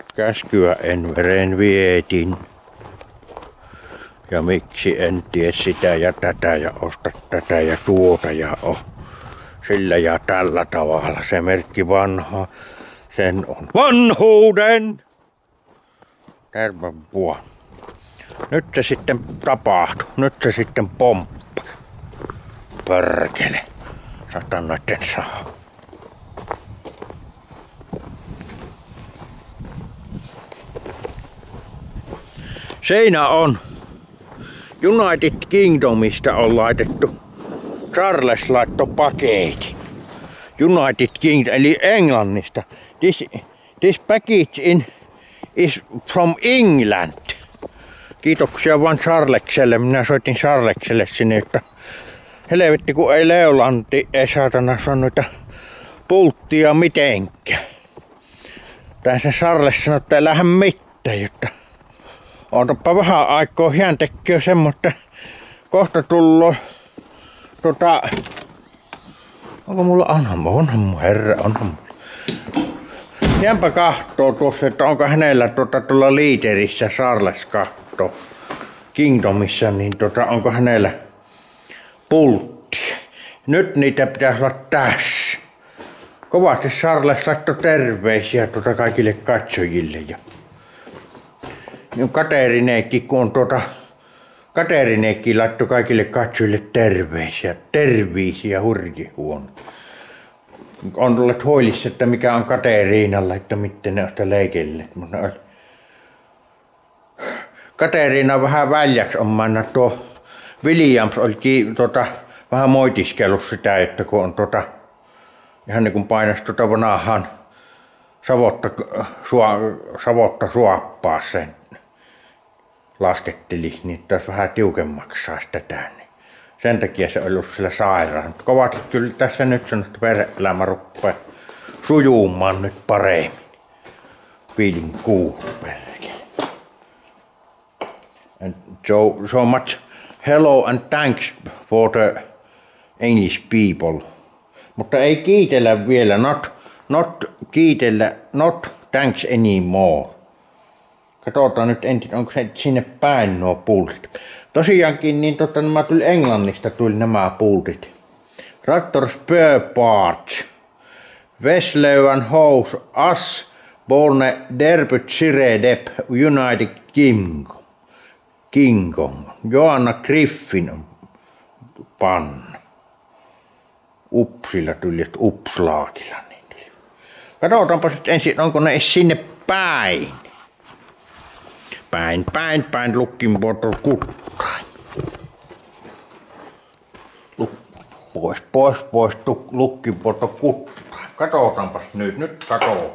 Käskyä en veren vietin. Ja miksi en tie sitä ja tätä ja osta tätä ja tuota ja sillä ja tällä tavalla. Se merkki vanha. Sen on vanhuuden. Tervepua. Nyt se sitten tapahtui. Nyt se sitten pomppasi. Pörkele. Satanoiden saa. Seinä on. United Kingdomista on laitettu. Charles laittoi paketin. United Kingdom, eli Englannista. This package is from England. Kiitoksia vaan Charlekselle. Minä soitin Charlekselle sinne, että helvetti kun ei Leolanti ei saatana saa noita pulttia mitenkään. Tässä Charles sanoi, että ei lähde mitään, jotta ootapa vähän aikaa, hän tekee semmoista, kohta tullut onko mulla, onhan mun herra, onhan mulla. Hänpä kahtoo tuossa, että onko hänellä tuolla liiterissä, Charles kahtoo Kingdomissa, niin onko hänellä pulttia. Nyt niitä pitäisi olla tässä. Kovasti Charles laittoi terveisiä kaikille katsojille ja Katerineekki, kun Katerineekki laittoi kaikille katsojille terveisiä hurji huono. On tullut huolissa, että mikä on Kateriinalla, että miten ne on sitä leikelle. Kateriina vähän väljäksi on mennä tuo Williams olikin vähän moitiskellut sitä, että kun on ihan niin kuin painasi vanhaan savotta suoppaa sen lasketteli, niin taas vähän tiukemmaksi saisi tätä. Niin sen takia se on ollut sillä sairaan. Kovasti kyllä tässä nyt sanoo, että perhe-elämä rupeaa sujuumaan nyt paremmin. Feeling cool, perkele. And so much hello and thanks for the English people. Mutta ei kiitellä vielä, not kiitellä, not thanks anymore. Katsotaan nyt ensin, onko se sinne päin nuo pultit. Tosiaankin niin nämä tuli Englannista nämä pultit. Traktor spare parts. Vesleuan house as borne derbyt siredep United Kingdom. Joanna Griffin panna. Upsilla tuli, Upslaakilla. Niin. Katsotaanpa sitten ensin, onko ne sinne päin. Päin, looking for kuttain. Pois, looking for kuttain. Katsotaanpas nyt katsotaan.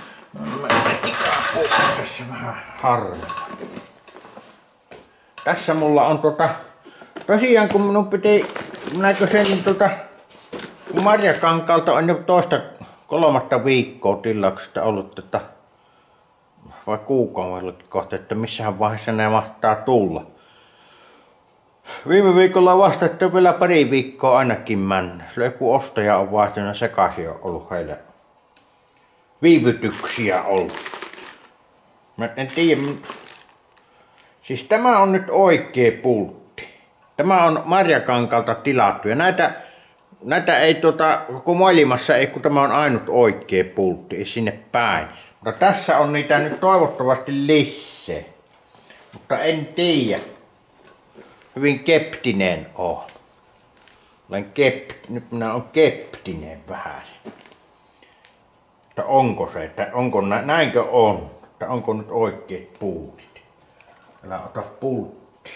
Tässä vähän harvemmin. Tässä mulla on tosiaan kun minun piti, näköisen kun Marjakankaalta on jo toista 3 viikkoa tilauksesta ollut, vai kuukaudellakin kohta, että missähän vaiheessa ne mahtaa tulla. Viime viikolla vasta, että vielä pari viikkoa ainakin mennä. Sillä joku ostaja on vaihtunut sekaisin, on ollut heillä viivytyksiä ollut. Mä en tiedä. Siis tämä on nyt oikea pultti. Tämä on Marjakankalta tilattu ja näitä ei koko maailmassa ei, kun tämä on ainut oikea pultti, ei sinne päin. Mutta tässä on niitä nyt toivottavasti lisää. Mutta en tiedä. Hyvin keptinen on. Nyt minä olen keptinen vähän. Että onko se, että näinkö on? Että onko nyt oikeat pultit? Älä ota pulttia.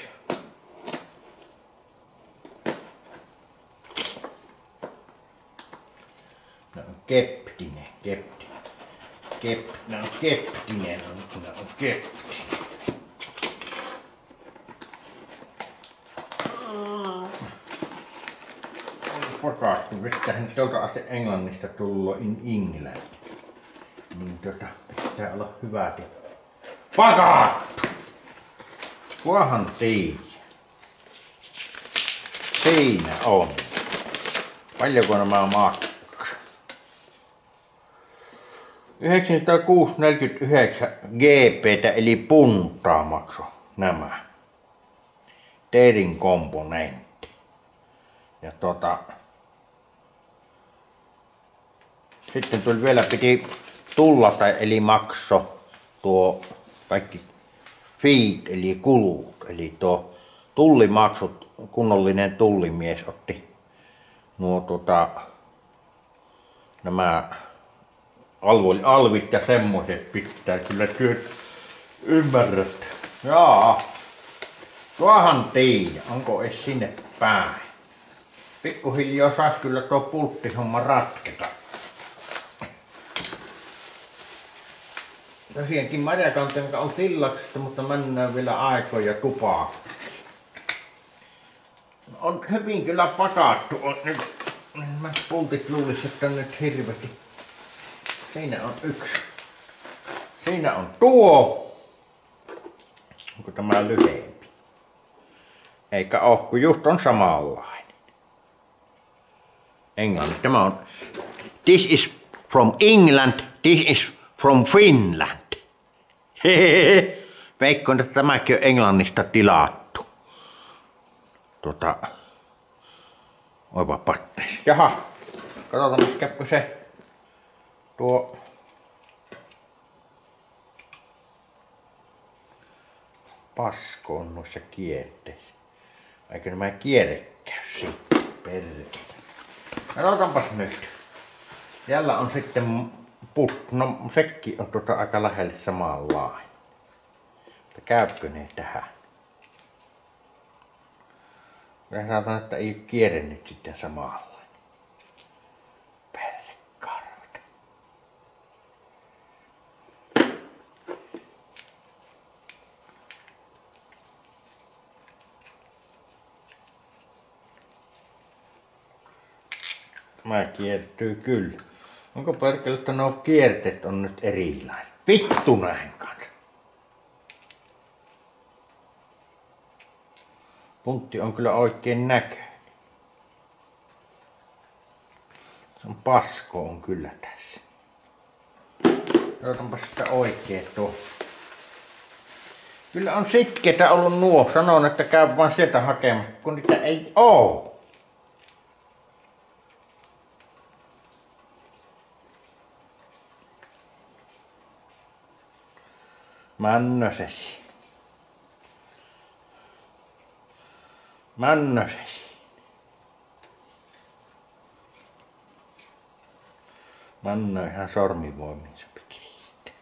No on keptinen. Minä on keptinen. Pakasti, mistähän tuolta asti Englannista tullut in England. Niin pitää olla hyvät. Pakattu! Kuahan tiiä. Siinä on. Paljonko nämä maksaa? 96,49 GB:tä eli puntaa maksoi nämä teerin komponentti. Ja sitten tuli vielä piti tullata eli makso tuo kaikki feet eli kulut eli tuo tullimaksut, kunnollinen tullimies otti nuo nämä alvit ja semmoiset pitää kyllä työt ymmärrät. Jaa, tuohan tiiä, onko edes sinne päin. Pikkuhiljaa sais kyllä tuo pulttihomma ratketa. Tosiaankin marjakanteen on tillaksesta, mutta mennään vielä aikoja tupaan. On hyvin kyllä pakattu. On nyt, mä pultit luulis, että on nyt hirveästi. Siinä on yksi. Siinä on tuo. Onko tämä lyhyempi? Eikä oo, kun just on samanlainen. Englanti. Tämä on. This is from England. This is from Finland. Hehehe. Veikkoon, että tämäkin on Englannista tilattu. Oiva patteis. Jaha. Katsotaan, käykö se tuo paskoon noissa kierteissä. Eikö nämä kierre käy sitten? Perkele. Katsotaanpas nyt. Tällä on sitten no sekin on aika lähelle samanlainen. Mutta käykö ne tähän? Mä saatan, että ei ole kierre nyt sitten samanlainen. Persekarvat. Mä kiertyy kyllä. Onko perkele, että nuo kierteet on nyt erilaiset? Vittu näin kanssa. Puntti on kyllä oikein näköinen. Se on pasko on kyllä tässä. Otanpa sitä oikein tuo. Kyllä on sitkeitä ollut nuo. Sanon, että käy vaan sieltä hakemassa, kun niitä ei oo. Männösesi. Männö ihan sormivoimiinsa pikiriittää.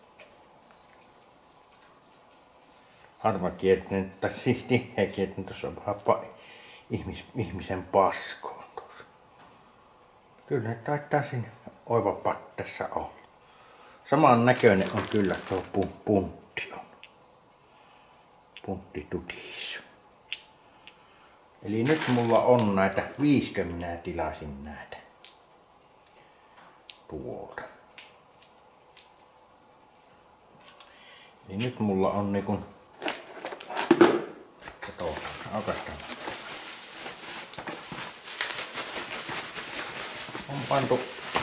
Harva kiertinen, tai siis tiheä kiertinen, tuossa on vähän ihmisen paskoon tuossa. Kyllä ne taitaa sinne oiva pattessa olla. Saman näköinen on kyllä tuo puntti on. Puntti tutis. Eli nyt mulla on näitä 50 minä tilasin näitä tuolta. Eli nyt mulla on niinku aukaistaan. On pantu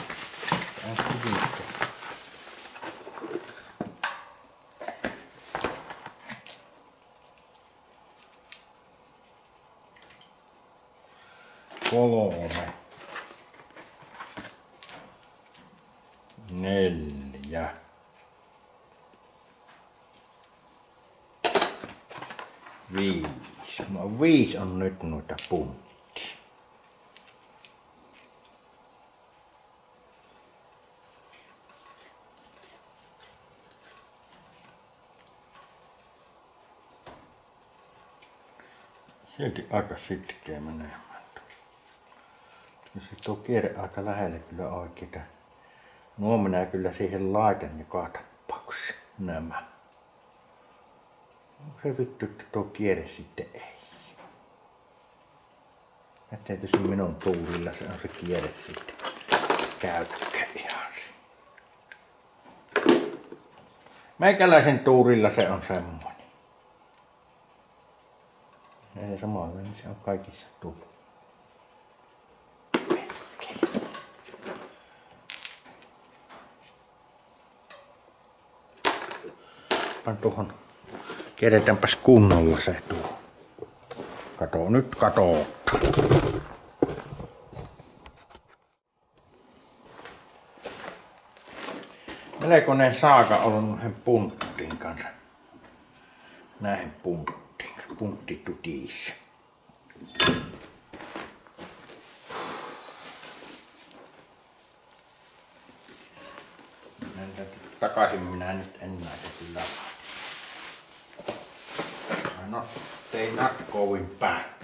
kolme, 4, 5. No 5 on nyt noita punttia. Silti aika sitkeä menemään. Se tuo kierre aika lähelle kyllä oikeita. Nuo minä kyllä siihen laitan joka tapauksessa nämä. Onko se vittu, että tuo kierre sitten ei? Ja tietysti minun tuulilla se on se kierre sitten. Käytkö ihan. Meikäläisen tuurilla se on semmoinen. Ei samalla, niin se on kaikissa tullut. Laitetaan tuohon. Kerätäänpäs kunnolla se tuo. Kato nyt katoottaa. Melkoinen saaka ollut noiden punttiin kanssa. Näihin punttiin. Punttitutiissa. Takaisin minä nyt en näitä kyllä. No, they not going back.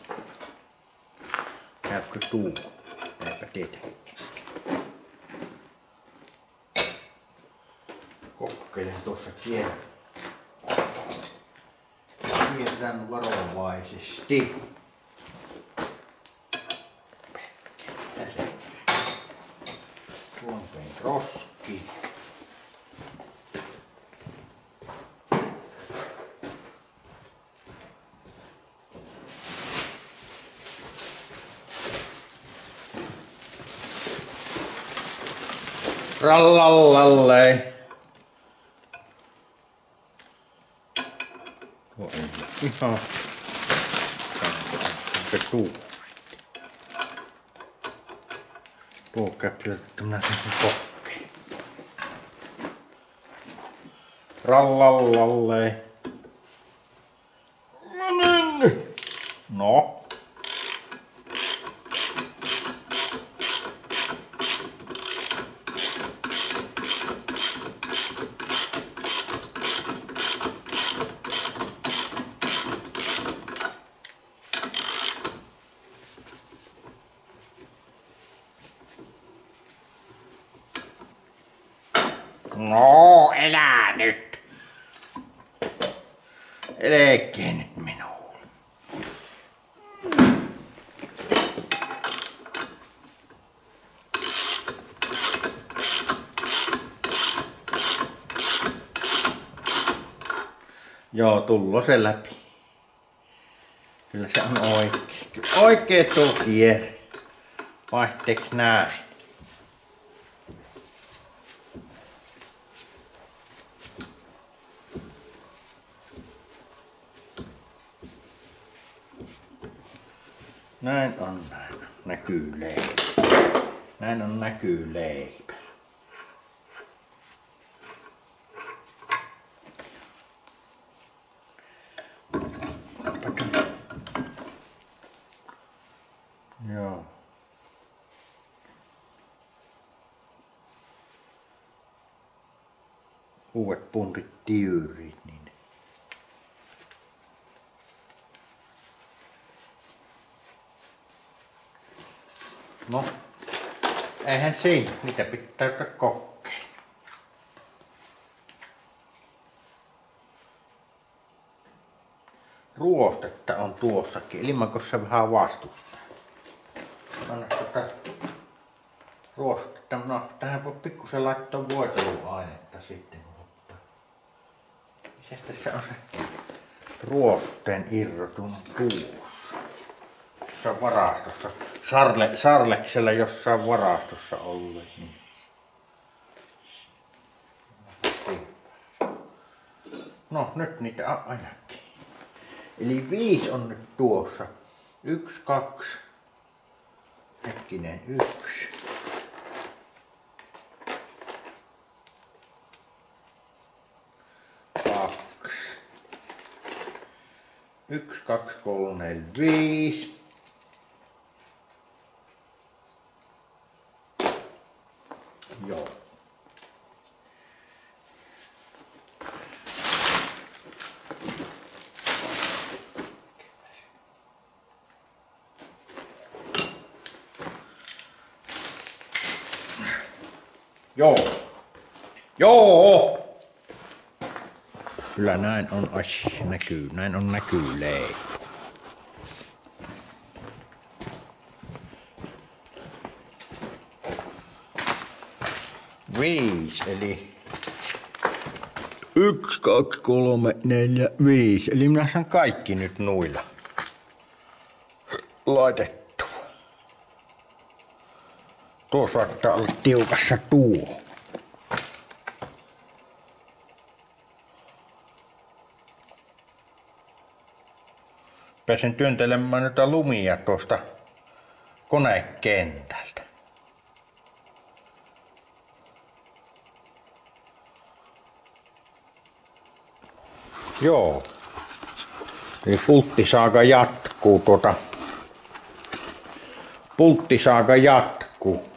Käykö tuu? Eipä tietenkään. Kokkelen tuossa kierrän varovaisesti. Tuonteen roski. Rallallallei. Tuo on ihan se tuu. Tuo käpylettä minä sen kokkeen. Rallallallei. No niin. No. No, elää nyt. Elekkää nyt minulle. Joo, tullo se läpi. Kyllä se on oikein. Oikein tuo kierre. Vaihteeks näin? Näin on näkyy leipä. Näin on näkyy leipä. Joo. Uudet puntit tyyrit niin. No, eihän siinä, niitä pitää kokeilla. Ruostetta on tuossakin, ilmakossa vähän vastustaa. Anna ruostetta, no tähän voi pikkusen laittaa voiteluainetta sitten. Mitäs tässä on se ruosteen irrotunut tuossa? Jossain varastossa. Sarleksella jossain varastossa olleet. Niin. No nyt niitä ainakin. Eli 5 on nyt tuossa. 1, 2. Hetkinen, 1. 2. 1, 2, 3, 4, 5. Joo. Joo. Joo. Kyllä näin on asia näkyy. Näin on näkyy leipä. Viisi, eli 1, 2, 3, 4, 5. Eli minä saan kaikki nyt nuilla laitettua. Tuo saattaa olla tiukassa tuo. Pääsen työntelemään noita lumia tuosta konekentältä. Joo. Eli pulttisaaga jatkuu Pulttisaaga jatkuu.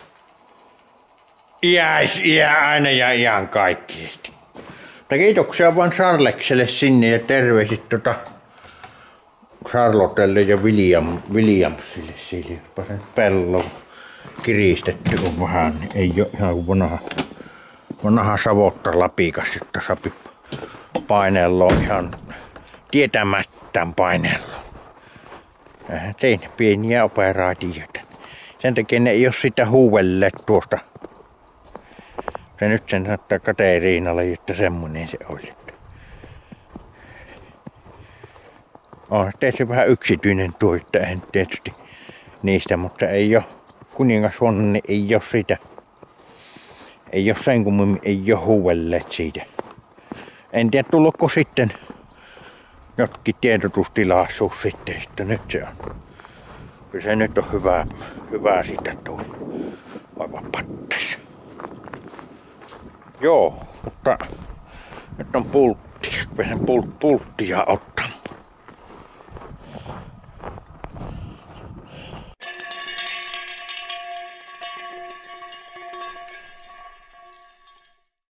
Aina ja ihan kaikki. Mutta kiitoksia vaan Charlekselle sinne ja terveisit Charlottelle ja Williamsille siitä, jospa sen pellon kiristetty on vähän, niin ei ole ihan vanha savotta lapikas, jotta sapi painello ihan tietämättään painello. Tein pieniä operaatioita. Sen takia ne ei ole sitä huuvelleet tuosta. Se nyt sen saattaa Kateriinalle, että semmonen se oli. On tietysti vähän yksityinen tuo, että en tietysti niistä, mutta ei ole kuningashuone, niin ei ole sitä. Ei ole sen kummemmin, ei ole huuvelleet siitä. En tiedä tullutko sitten jotkin tiedotustilaisuus sitten, että nyt se on. Kyllä se nyt on hyvä sitä tuo. Aivan pattas. Joo, mutta nyt on pulttia ottaa.